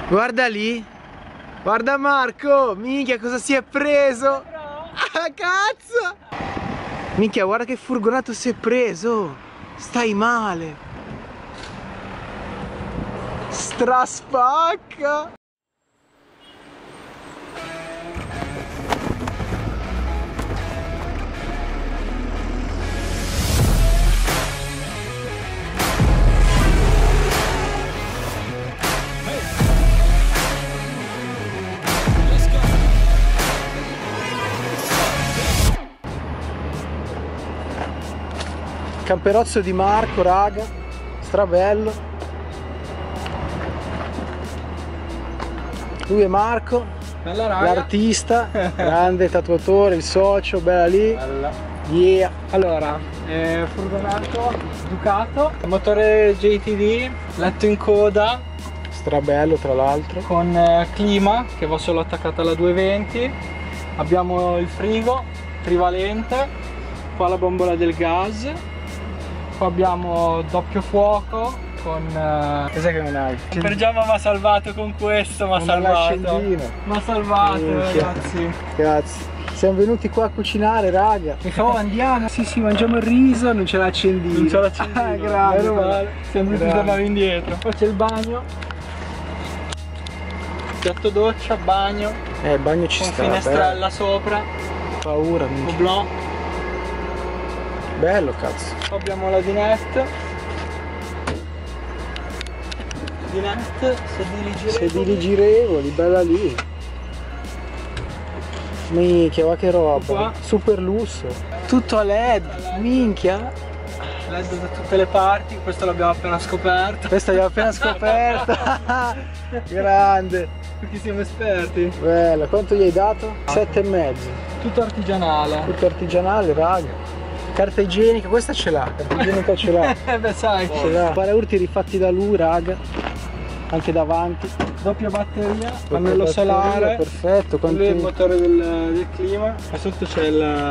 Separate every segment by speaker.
Speaker 1: Guarda lì. Guarda Marco. Minchia, cosa si è preso? Ah, cazzo. Minchia, guarda che furgonato si è preso. Stai male. Straspacca. Camperozzo di Marco, raga, strabello. Lui è Marco, l'artista, grande tatuatore, il socio, bella lì. Bella. Yeah.
Speaker 2: Allora, furgonato Ducato, motore JTD, letto in coda,
Speaker 1: strabello tra l'altro,
Speaker 2: con clima che va solo attaccata alla 220. Abbiamo il frigo trivalente, qua la bombola del gas. Qua abbiamo doppio fuoco con...
Speaker 1: Cos'è che non hai?
Speaker 2: Campergiama mi ha salvato con questo, mi ha salvato. Mi ha salvato, ragazzi.
Speaker 1: Grazie. Siamo venuti qua a cucinare, raga.
Speaker 2: Oh, andiamo.
Speaker 1: Sì, mangiamo il riso, non c'è l'accendino.
Speaker 2: Non c'è l'accendino.
Speaker 1: Ah, grande.
Speaker 2: Meno male. Siamo dovuti tornare indietro. Poi c'è il bagno. Piatto doccia, bagno.
Speaker 1: Il bagno ci
Speaker 2: con
Speaker 1: sta.
Speaker 2: Con finestrella sopra.
Speaker 1: Paura,
Speaker 2: oblò.
Speaker 1: Bello, cazzo.
Speaker 2: Poi abbiamo la dinette.
Speaker 1: Sedili girevoli, bella lì. Minchia, guarda che roba.
Speaker 2: Qua.
Speaker 1: Super lusso. Tutto a LED, minchia.
Speaker 2: LED da tutte le parti, questo l'abbiamo appena scoperto.
Speaker 1: Questa l'abbiamo appena scoperta. Grande.
Speaker 2: Perché siamo esperti.
Speaker 1: Bella, quanto gli hai dato? 7,5.
Speaker 2: Tutto artigianale.
Speaker 1: Tutto artigianale, raga. Carta igienica, questa ce l'ha, carta igienica ce l'ha.
Speaker 2: Beh, sai.
Speaker 1: Ce l'ha. Paraurti rifatti da lui, raga. Anche davanti.
Speaker 2: Doppia batteria, pannello solare.
Speaker 1: Perfetto.
Speaker 2: Quello è il motore del clima. E sotto c'è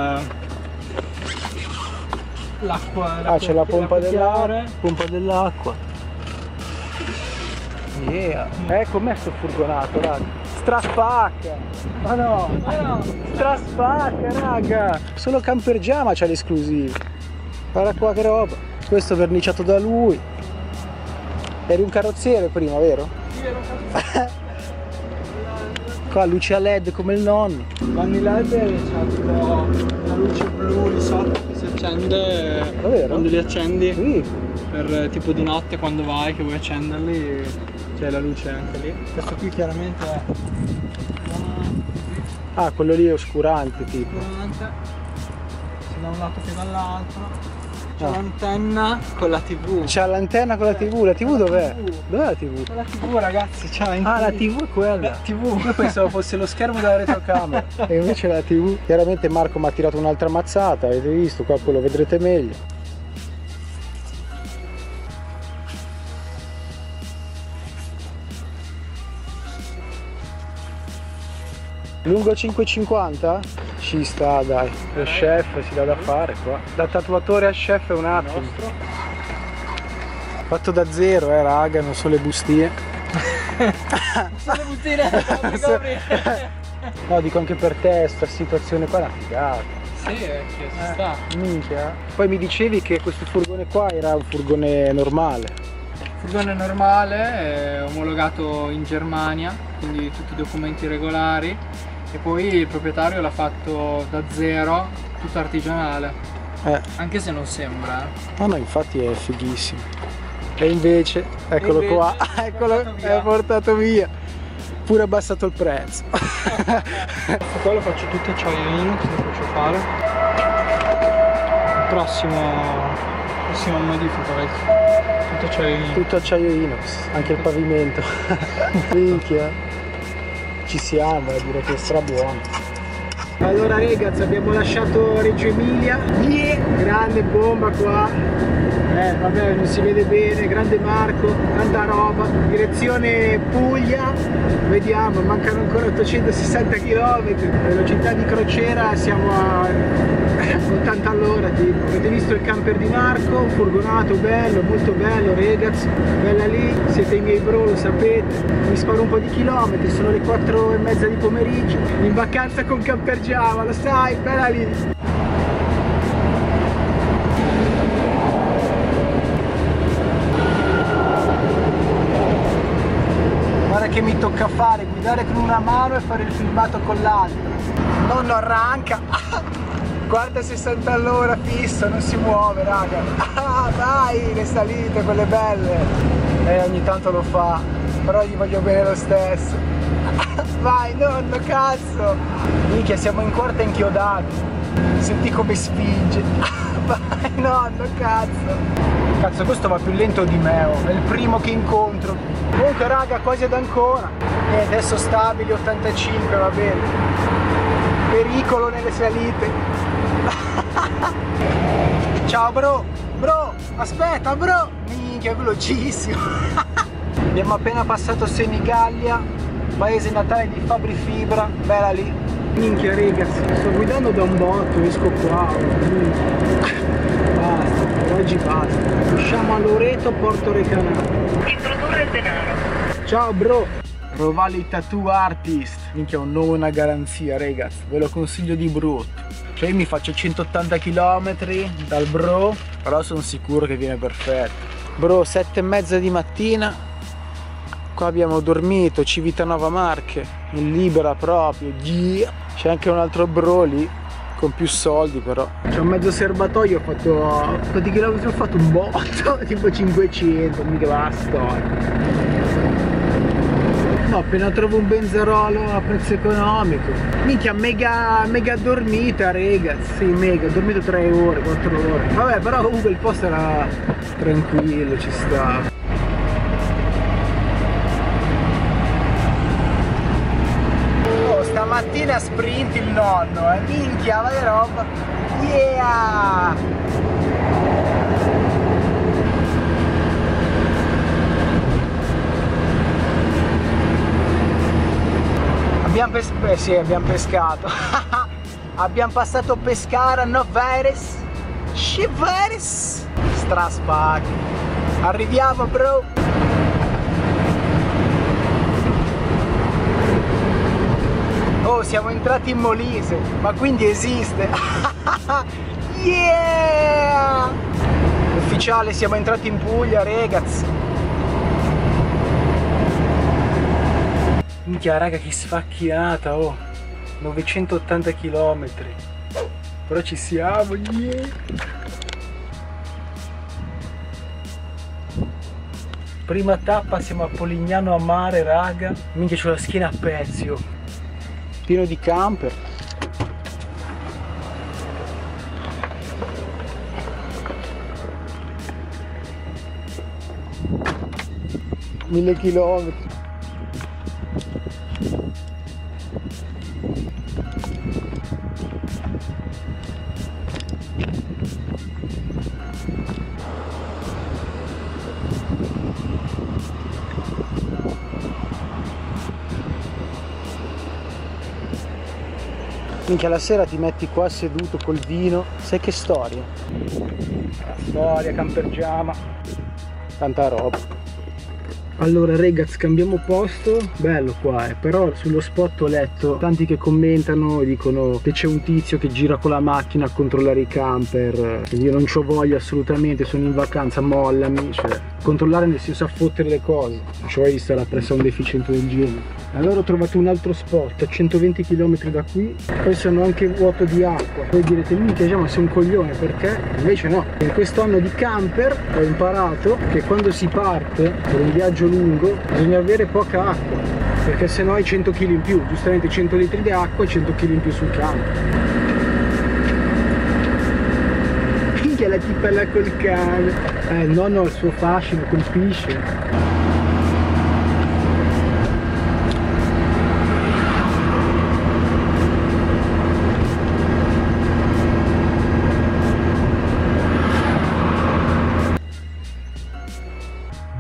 Speaker 2: l'acqua.
Speaker 1: Ah, c'è la pompa dell'acqua. Yeah. Com'è sto furgonato, raga? Straspacca! Ma no! Straspacca, raga! Solo Campergiama c'ha l'esclusivo. Guarda qua che roba. Questo verniciato da lui. Eri un carrozziere prima, vero?
Speaker 2: Sì, ero un carrozziere.
Speaker 1: Qua luce a LED come il nonno.
Speaker 2: Vanni LED c'ha tipo una luce blu lì sotto che si accende.
Speaker 1: Davvero?
Speaker 2: Quando li accendi.
Speaker 1: Sì.
Speaker 2: Per tipo di notte quando vai che vuoi accenderli c'è la luce anche lì. Questo qui chiaramente è
Speaker 1: quello lì è oscurante tipo.
Speaker 2: oscurante, sia da un lato che dall'altro. C'è l'antenna con la TV.
Speaker 1: C'ha l'antenna con la TV, la TV dov'è? Dov'è la TV?
Speaker 2: La TV, ragazzi, c'ha in
Speaker 1: la TV è quella.
Speaker 2: La TV.
Speaker 1: Io pensavo fosse lo schermo della retrocamera. E invece la TV. Chiaramente Marco mi ha tirato un'altra mazzata, avete visto? Qua lo vedrete meglio. Lungo 5,50? Ci sta, dai. Lo chef si dà da fare qua. Da tatuatore a chef è un attimo. Fatto da zero, raga, non so le bustie.
Speaker 2: Sono le bustine.
Speaker 1: No, dico anche per te, sta situazione qua è una figata.
Speaker 2: Sì, ci sta.
Speaker 1: Minchia. Poi mi dicevi che questo furgone qua era un furgone normale.
Speaker 2: Furgone normale, omologato in Germania, quindi tutti i documenti regolari. E poi il proprietario l'ha fatto da zero, tutto artigianale. Anche se non sembra.
Speaker 1: No, infatti è fighissimo. E invece, eccolo qua, eccolo, è portato via. Pure abbassato il prezzo.
Speaker 2: Qua lo faccio tutto acciaio inox, lo faccio fare. Il prossima modifica, vedi? Tutto acciaio inox.
Speaker 1: Tutto acciaio inox, anche il pavimento. Minchia. Ci siamo, direi che è strabuono. Allora ragazzi, abbiamo lasciato Reggio Emilia. Grande bomba qua. Vabbè, non si vede bene, grande Marco, tanta roba, direzione Puglia, vediamo, mancano ancora 860 km, velocità di crociera siamo a 80 all'ora tipo. Avete visto il camper di Marco, furgonato bello, molto bello ragazzi, bella lì, siete i miei bro, lo sapete, mi sparo un po' di chilometri, sono le 4:30 di pomeriggio, in vacanza con Camper Jama, lo sai, bella lì. Che mi tocca fare, guidare con una mano e fare il filmato con l'altra. Nonno arranca, guarda 60 all'ora fisso, non si muove raga. Dai, le salite, quelle belle. Ogni tanto lo fa, però gli voglio bene lo stesso. Vai nonno, cazzo. Minchia, siamo in quarta inchiodati. Senti come spinge. Vai nonno, cazzo. Cazzo, questo va più lento di me, oh. È il primo che incontro. Comunque raga, quasi ad Ancona. E adesso stabili 85, va bene. Pericolo nelle salite. Ciao bro. Bro, aspetta bro. Minchia, è velocissimo. Abbiamo appena passato Senigallia, paese natale di Fabri Fibra. Bella lì. Minchia ragazzi, sto guidando da un botto, esco qua. Basta, oggi basta. Usciamo a Loreto, Porto Recanati.
Speaker 3: Introdurre il denaro.
Speaker 1: Ciao bro, Rovali Tattoo Artist. Minchia, un nome, una garanzia ragazzi, ve lo consiglio di brutto. Cioè io mi faccio 180 km dal bro, però sono sicuro che viene perfetto. Bro, 7:30 di mattina, qua abbiamo dormito, Civitanova Marche, in libera proprio, yeah. C'è anche un altro bro lì, con più soldi però. C'è un mezzo serbatoio, ho fatto... quanti chilometri ho fatto? Un botto, tipo 500, mica va la storia. No, appena trovo un benzerolo a prezzo economico. Minchia, mega dormita ragazzi, sì, mega, ho dormito 3 ore, 4 ore. Vabbè, però comunque il posto era tranquillo, ci stava. Stamattina sprint il nonno, minchia, vai roba, yeah! Abbiamo pescato. Abbiamo passato Pescara, Noveres, Sciveres, Strasbach. Arriviamo bro! Oh, siamo entrati in Molise, ma quindi esiste. Yeah! Ufficiale, siamo entrati in Puglia, ragazzi. Minchia, raga, che sfacchinata, oh. 980 km. Però ci siamo, yeah! Prima tappa, siamo a Polignano a Mare, raga. Minchia, c'ho la schiena a pezzi, oh. Pieno di camper. Mille chilometri. Minchia, la sera ti metti qua seduto col vino, sai che storia? La storia, Camper Jama, tanta roba. Allora ragazzi, cambiamo posto, bello qua, però sullo spot ho letto tanti che commentano e dicono che c'è un tizio che gira con la macchina a controllare i camper. Io non c'ho voglia assolutamente, sono in vacanza, mollami, cioè controllare nel senso a fottere le cose, non c'ho voglia di stare appresso a un deficiente del genere. Allora ho trovato un altro spot a 120 km da qui, poi sono anche vuoto di acqua. Voi direte, minchia, ma sei un coglione, perché? Invece no, in questo anno di camper ho imparato che quando si parte per un viaggio lungo bisogna avere poca acqua, perché se no hai 100 kg in più, giustamente 100 litri di acqua e 100 kg in più sul camper. Minchia, la tipa là col cane, il nonno ha il suo fascino, colpisce.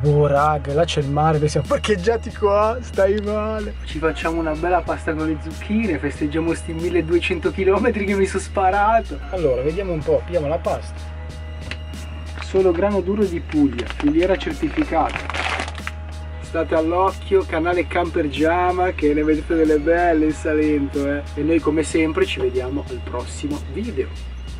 Speaker 1: Oh raga, là c'è il mare, noi siamo parcheggiati qua, stai male. Ci facciamo una bella pasta con le zucchine, festeggiamo sti 1200 km che mi sono sparato. Allora, vediamo un po', pigliamo la pasta. Solo grano duro di Puglia, filiera certificata. State all'occhio, canale Camper Giama, che ne vedete delle belle in Salento, E noi come sempre ci vediamo al prossimo video.